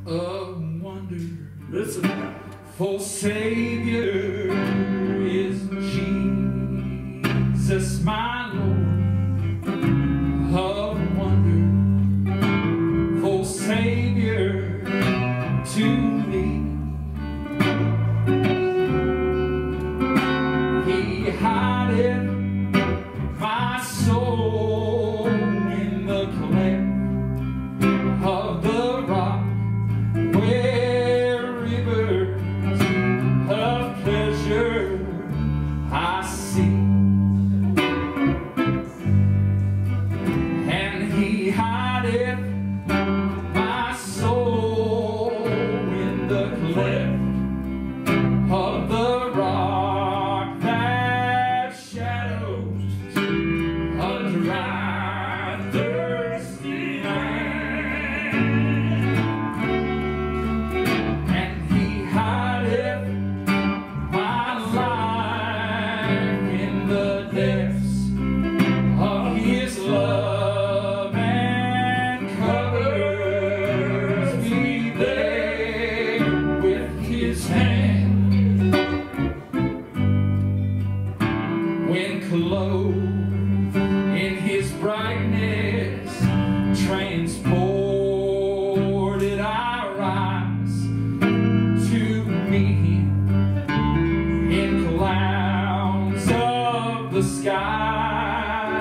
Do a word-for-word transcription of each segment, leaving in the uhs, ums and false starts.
of wonder. Listen. For Savior is Jesus, my Lord, of wonder. For Savior to me, He hideth my soul in the cleft of the rock, where rivers of pleasure I see. And He hideth my soul in the cleft of the rock that shadows a dry, thirsty land. And He hideth my life in the depths of His love, and covers me there with His hand. When clothed in His brightness, transported I rise to meet Him in clouds of the sky.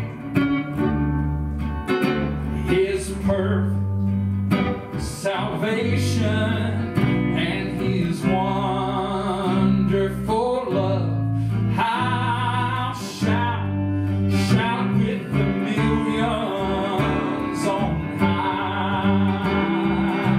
His perfect salvation and His wonderful love, I'll shout, shout with the millions on high.